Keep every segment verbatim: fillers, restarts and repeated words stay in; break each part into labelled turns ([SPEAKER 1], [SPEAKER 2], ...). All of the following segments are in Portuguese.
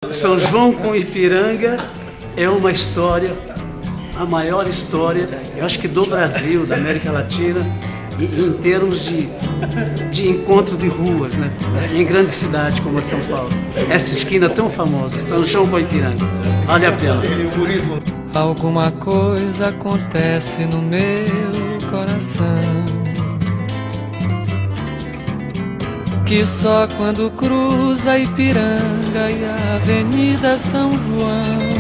[SPEAKER 1] São João com Ipiranga é uma história, a maior história, eu acho que do Brasil, da América Latina, em, em termos de, de encontro de ruas, né? Em grandes cidades como a São Paulo. Essa esquina tão famosa, São João com Ipiranga, vale a pena.
[SPEAKER 2] Alguma coisa acontece no meu coração, que só quando cruza Ipiranga e a Avenida São João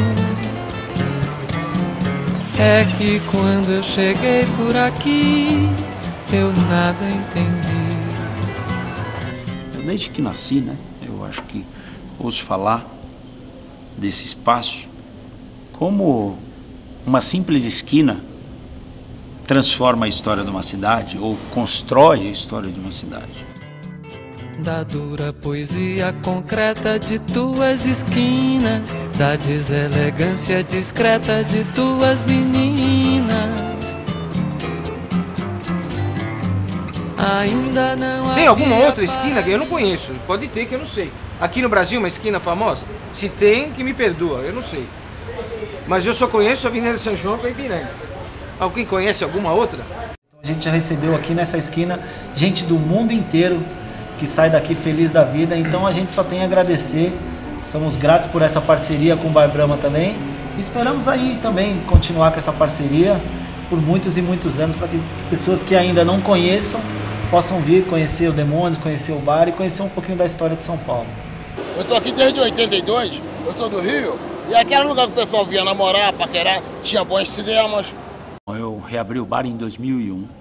[SPEAKER 2] é que quando eu cheguei por aqui eu nada entendi.
[SPEAKER 3] Desde que nasci, né, eu acho que ouço falar desse espaço como uma simples esquina transforma a história de uma cidade ou constrói a história de uma cidade.
[SPEAKER 2] Da dura poesia concreta de tuas esquinas, da deselegância discreta de tuas meninas. Ainda não
[SPEAKER 4] tem alguma outra
[SPEAKER 2] para...
[SPEAKER 4] esquina que eu não conheço? Pode ter que eu não sei. Aqui no Brasil uma esquina famosa? Se tem, que me perdoa, eu não sei. Mas eu só conheço a Avenida São João com Ipiranga. Alguém conhece alguma outra?
[SPEAKER 5] A gente já recebeu aqui nessa esquina gente do mundo inteiro que sai daqui feliz da vida, então a gente só tem a agradecer, somos gratos por essa parceria com o Bar Brahma também, e esperamos aí também continuar com essa parceria por muitos e muitos anos, para que pessoas que ainda não conheçam possam vir conhecer o Demônios, conhecer o bar e conhecer um pouquinho da história de São Paulo.
[SPEAKER 6] Eu estou aqui desde oitenta e dois, eu sou do Rio, e aquele lugar que o pessoal vinha namorar, paquerar, tinha bons cinemas.
[SPEAKER 3] Eu reabri o bar em dois mil e um,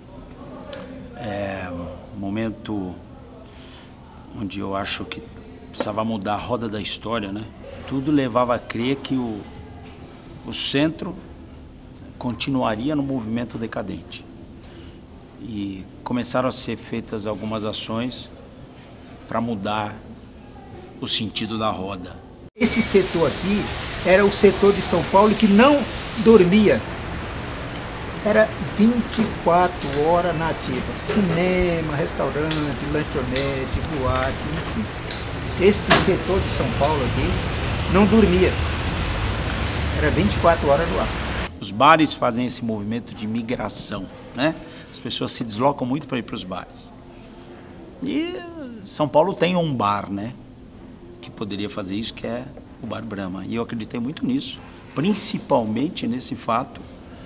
[SPEAKER 3] é um momento onde eu acho que precisava mudar a roda da história, né? Tudo levava a crer que o, o centro continuaria no movimento decadente. E começaram a ser feitas algumas ações para mudar o sentido da roda.
[SPEAKER 7] Esse setor aqui era o setor de São Paulo que não dormia. Era vinte e quatro horas na ativa. Cinema, restaurante, lanchonete, boate, enfim. Esse setor de São Paulo aqui não dormia. Era vinte e quatro horas no ar.
[SPEAKER 3] Os bares fazem esse movimento de migração, né? As pessoas se deslocam muito para ir para os bares. E São Paulo tem um bar, né? Que poderia fazer isso, que é o Bar Brahma. E eu acreditei muito nisso, principalmente nesse fato,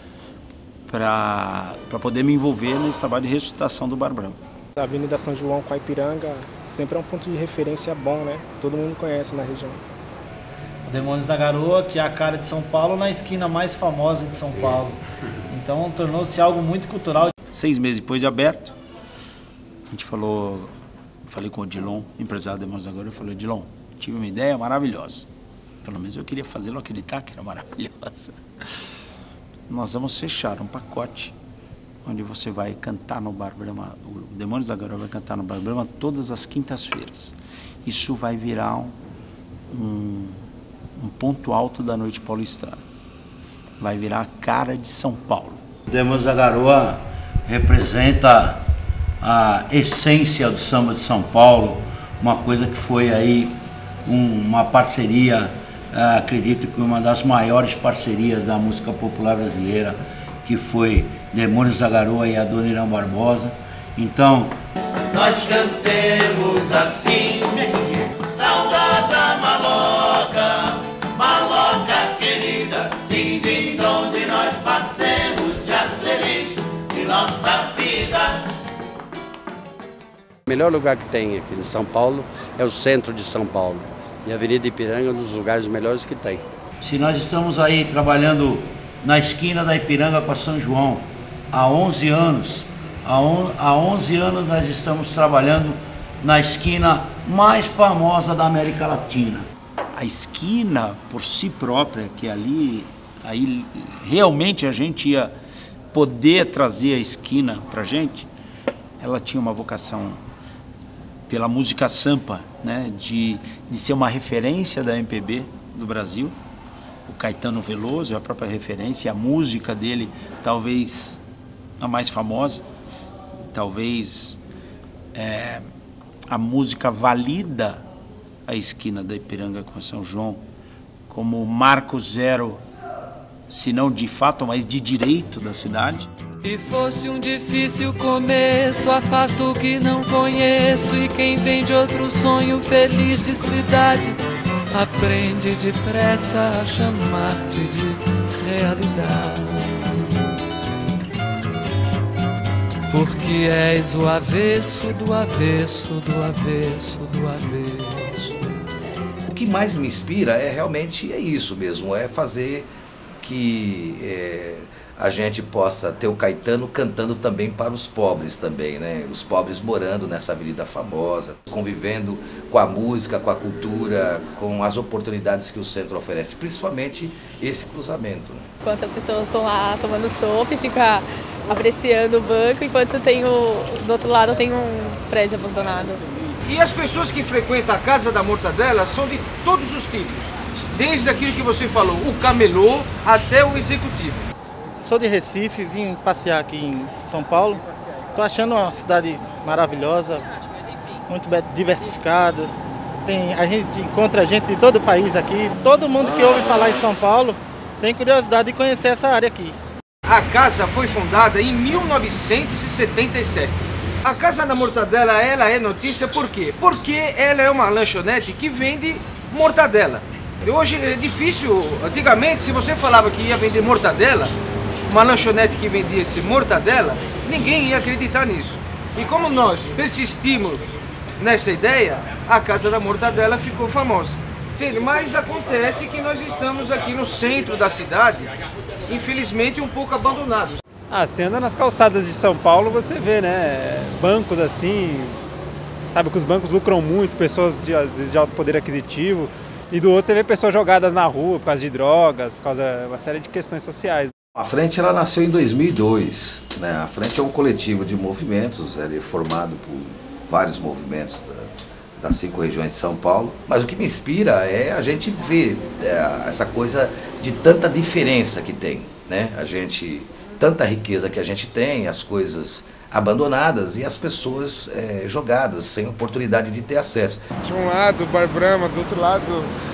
[SPEAKER 3] para poder me envolver nesse trabalho de ressuscitação do Bar Brahma.
[SPEAKER 8] A Avenida São João com a Ipiranga sempre é um ponto de referência bom, né? Todo mundo conhece na região.
[SPEAKER 5] O Demônios da Garoa, que é a cara de São Paulo, na esquina mais famosa de São Paulo. Então tornou-se algo muito cultural.
[SPEAKER 3] Seis meses depois de aberto, a gente falou, falei com o Dilon, empresário do Demônios da Garoa, eu falei, Dilon, tive uma ideia maravilhosa. Pelo menos eu queria fazê-lo acreditar que era maravilhosa. Nós vamos fechar um pacote onde você vai cantar no Bar Brahma, o Demônios da Garoa vai cantar no Bar Brahma todas as quintas-feiras. Isso vai virar um, um, um ponto alto da noite paulistana. Vai virar a cara de São Paulo.
[SPEAKER 9] O Demônios da Garoa representa a essência do samba de São Paulo, uma coisa que foi aí um, uma parceria, uh, acredito que uma das maiores parcerias da música popular brasileira, que foi Demônios da Garoa e a Dona Irã Barbosa. Então,
[SPEAKER 10] nós cantemos assim, saudosa maloca, maloca querida, din din onde nós passemos dias felizes de nossa vida.
[SPEAKER 11] O melhor lugar que tem aqui em São Paulo é o centro de São Paulo. E a Avenida Ipiranga é um dos lugares melhores que tem.
[SPEAKER 9] Se nós estamos aí trabalhando na esquina da Ipiranga com a São João há onze anos, há onze anos nós estamos trabalhando na esquina mais famosa da América Latina.
[SPEAKER 3] A esquina por si própria, que ali, aí realmente a gente ia poder trazer a esquina para a gente, ela tinha uma vocação pela música sampa, né, de, de ser uma referência da M P B do Brasil. O Caetano Veloso é a própria referência, a música dele talvez a mais famosa, talvez é, a música valida a esquina da Ipiranga com a São João como marco zero, se não de fato, mas de direito da cidade.
[SPEAKER 2] E foste um difícil começo, afasto o que não conheço, e quem vem de outro sonho feliz de cidade aprende depressa a chamar-te de realidade. Porque és o avesso do avesso do avesso do avesso.
[SPEAKER 12] O que mais me inspira é realmente é isso mesmo, é fazer que é, a gente possa ter o Caetano cantando também para os pobres também, né? Os pobres morando nessa avenida famosa, convivendo com a música, com a cultura, com as oportunidades que o centro oferece, principalmente esse cruzamento, né?
[SPEAKER 13] Enquanto as pessoas estão lá tomando chopp e ficam apreciando o banco, enquanto tem o, do outro lado tem um prédio abandonado.
[SPEAKER 4] E as pessoas que frequentam a Casa da Mortadela são de todos os tipos, desde aquilo que você falou, o camelô até o executivo.
[SPEAKER 14] Sou de Recife, vim passear aqui em São Paulo. Estou achando uma cidade maravilhosa, muito diversificada. Tem, a gente encontra gente de todo o país aqui. Todo mundo que ouve falar em São Paulo tem curiosidade de conhecer essa área aqui.
[SPEAKER 4] A casa foi fundada em mil novecentos e setenta e sete. A Casa da Mortadela, ela é notícia por quê? Porque ela é uma lanchonete que vende mortadela. Hoje é difícil, antigamente se você falava que ia vender mortadela, uma lanchonete que vendia esse mortadela, ninguém ia acreditar nisso. E como nós persistimos nessa ideia, a Casa da Mortadela ficou famosa. Entende? Mas acontece que nós estamos aqui no centro da cidade, infelizmente um pouco abandonados.
[SPEAKER 15] Ah, você anda nas calçadas de São Paulo, você vê, né, bancos assim, sabe que os bancos lucram muito, pessoas de, às vezes de alto poder aquisitivo, e do outro você vê pessoas jogadas na rua por causa de drogas, por causa de uma série de questões sociais.
[SPEAKER 12] A Frente ela nasceu em dois mil e dois, né? A Frente é um coletivo de movimentos, ele é formado por vários movimentos da, das cinco regiões de São Paulo, mas o que me inspira é a gente ver é, essa coisa de tanta diferença que tem, né? A gente, tanta riqueza que a gente tem, as coisas abandonadas e as pessoas é, jogadas, sem oportunidade de ter acesso.
[SPEAKER 16] De um lado, o Bar Brahma, do outro lado,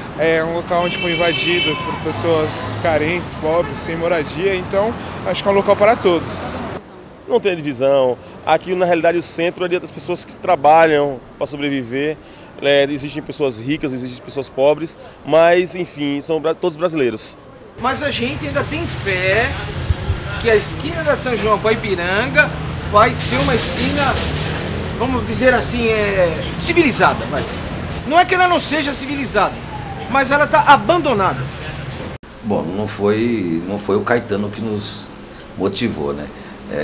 [SPEAKER 16] é um local onde foi invadido por pessoas carentes, pobres, sem moradia, então acho que é um local para todos.
[SPEAKER 17] Não tem divisão. Aqui, na realidade, o centro é das pessoas que trabalham para sobreviver. É, existem pessoas ricas, existem pessoas pobres, mas, enfim, são todos brasileiros.
[SPEAKER 4] Mas a gente ainda tem fé que a esquina da São João com a Ipiranga vai ser uma esquina, vamos dizer assim, é, civilizada. Vai. Não é que ela não seja civilizada, mas ela está abandonada.
[SPEAKER 12] Bom, não foi, não foi o Caetano que nos motivou, né?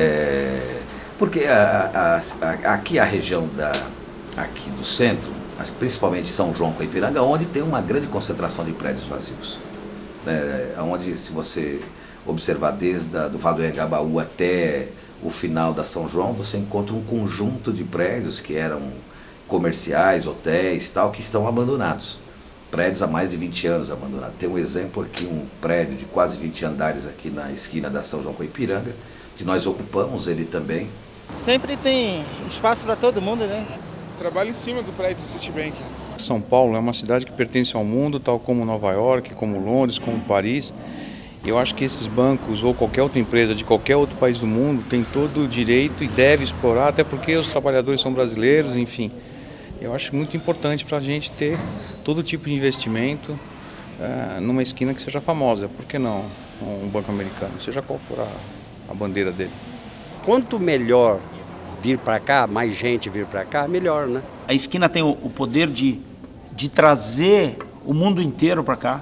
[SPEAKER 12] É, porque a, a, a, aqui a região da, aqui do centro, principalmente São João com a Ipiranga, onde tem uma grande concentração de prédios vazios. Né? Onde, se você observar desde a, do Vale do Engabaú até o final da São João, você encontra um conjunto de prédios que eram comerciais, hotéis, tal, que estão abandonados. Prédios há mais de vinte anos abandonados. Tem um exemplo aqui, um prédio de quase vinte andares aqui na esquina da São João com a Ipiranga, que nós ocupamos ele também.
[SPEAKER 14] Sempre tem espaço para todo mundo, né?
[SPEAKER 16] Trabalho em cima do prédio do Citibank.
[SPEAKER 18] São Paulo é uma cidade que pertence ao mundo, tal como Nova York, como Londres, como Paris. Eu acho que esses bancos ou qualquer outra empresa de qualquer outro país do mundo tem todo o direito e deve explorar, até porque os trabalhadores são brasileiros, enfim. Eu acho muito importante para a gente ter todo tipo de investimento uh, numa esquina que seja famosa. Por que não um banco americano, seja qual for a, a bandeira dele?
[SPEAKER 11] Quanto melhor vir para cá, mais gente vir para cá, melhor, né?
[SPEAKER 3] A esquina tem o, o poder de, de trazer o mundo inteiro para cá.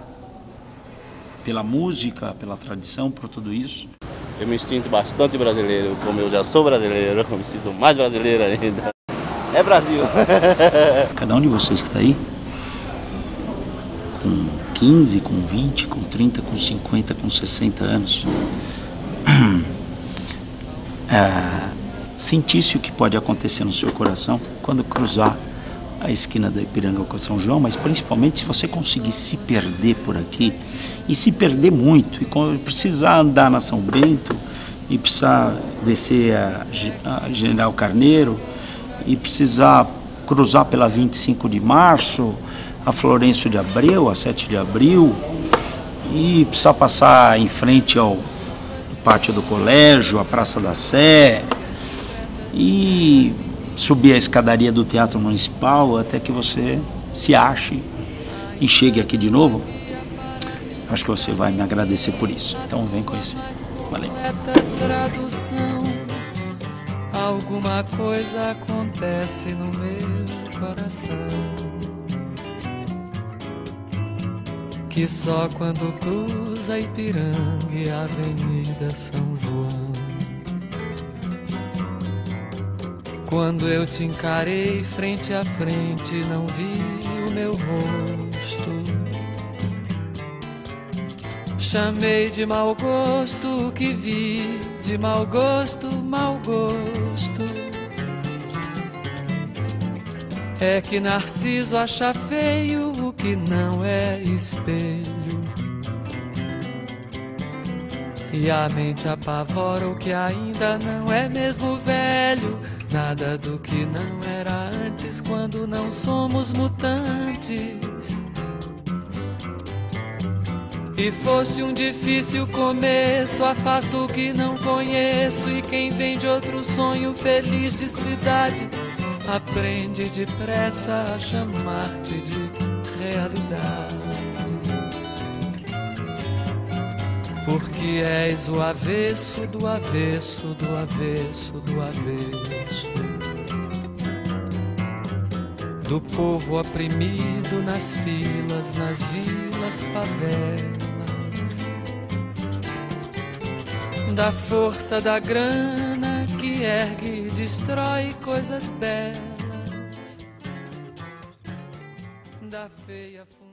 [SPEAKER 3] Pela música, pela tradição, por tudo isso.
[SPEAKER 19] Eu me sinto bastante brasileiro, como eu já sou brasileiro, eu me sinto mais brasileiro ainda. É Brasil!
[SPEAKER 3] Cada um de vocês que está aí, com quinze, com vinte, com trinta, com cinquenta, com sessenta anos, é, sentisse o que pode acontecer no seu coração quando cruzar a esquina da Ipiranga com São João, mas principalmente se você conseguir se perder por aqui, e se perder muito, e precisar andar na São Bento, e precisar descer a, a General Carneiro, e precisar cruzar pela vinte e cinco de março, a Florencio de Abreu, a sete de abril, e precisa passar em frente ao pátio do colégio, a Praça da Sé, e subir a escadaria do Teatro Municipal até que você se ache e chegue aqui de novo. Acho que você vai me agradecer por isso. Então vem conhecer. Valeu.
[SPEAKER 2] Tradução, alguma coisa acontece no meu coração, que só quando cruza Ipiranga e a Avenida São João, quando eu te encarei frente a frente, não vi o meu rosto. Chamei de mau gosto o que vi, de mau gosto, mau gosto. É que Narciso acha feio o que não é espelho, e a mente apavora o que ainda não é mesmo velho. Nada do que não era antes, quando não somos mutantes. E foste um difícil começo, afasto o que não conheço, e quem vem de outro sonho feliz de cidade aprende depressa a chamar-te de realidade. Porque és o avesso do avesso do avesso do avesso do povo oprimido nas filas, nas vilas, favelas, da força da grana que ergue e destrói coisas belas, da feia